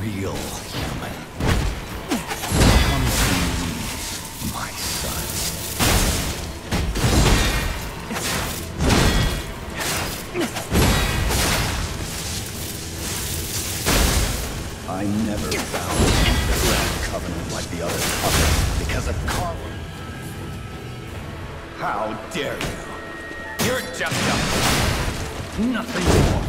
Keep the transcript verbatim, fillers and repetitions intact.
real human. Come to me, my son. I never found the Grand Covenant like the other covenants because of Carver. How dare you? You're just a... nothing more.